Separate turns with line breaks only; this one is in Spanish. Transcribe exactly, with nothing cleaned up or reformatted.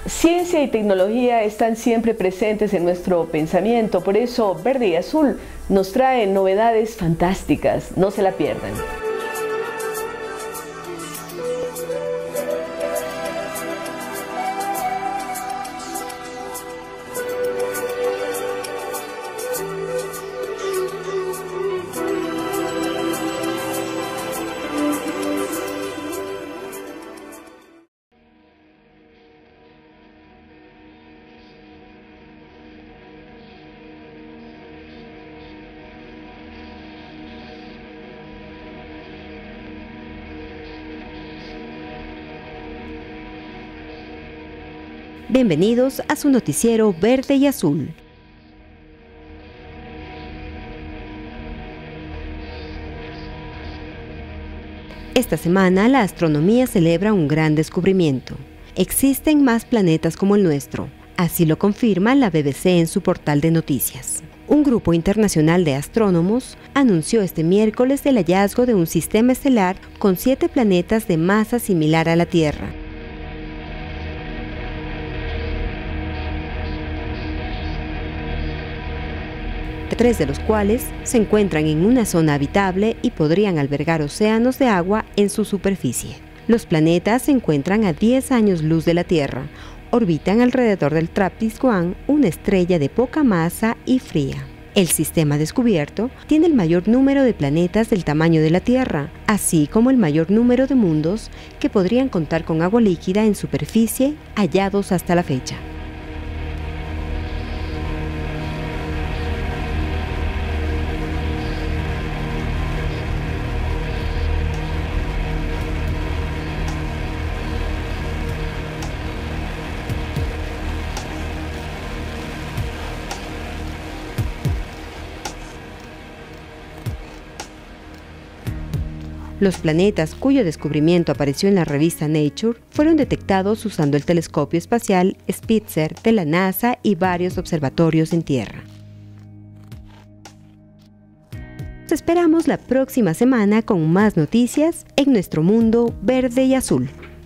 Ciencia y tecnología están siempre presentes en nuestro pensamiento, por eso Verde y Azul nos trae novedades fantásticas, no se la pierdan.
Bienvenidos a su noticiero Verde y Azul. Esta semana la astronomía celebra un gran descubrimiento. Existen más planetas como el nuestro, así lo confirma la B B C en su portal de noticias. Un grupo internacional de astrónomos anunció este miércoles el hallazgo de un sistema estelar con siete planetas de masa similar a la Tierra. Tres de los cuales se encuentran en una zona habitable y podrían albergar océanos de agua en su superficie. Los planetas se encuentran a diez años luz de la Tierra, orbitan alrededor del TRAPPIST-uno, una estrella de poca masa y fría. El sistema descubierto tiene el mayor número de planetas del tamaño de la Tierra, así como el mayor número de mundos que podrían contar con agua líquida en superficie hallados hasta la fecha. Los planetas cuyo descubrimiento apareció en la revista Nature fueron detectados usando el telescopio espacial Spitzer de la NASA y varios observatorios en tierra. Nos esperamos la próxima semana con más noticias en nuestro mundo verde y azul.